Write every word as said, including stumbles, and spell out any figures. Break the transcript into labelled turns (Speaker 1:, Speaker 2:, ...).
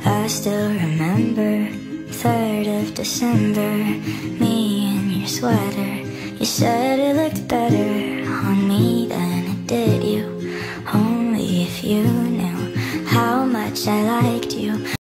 Speaker 1: I still remember third of December, me in your sweater. You said it looked better on me than it did you. Only if you knew how much I like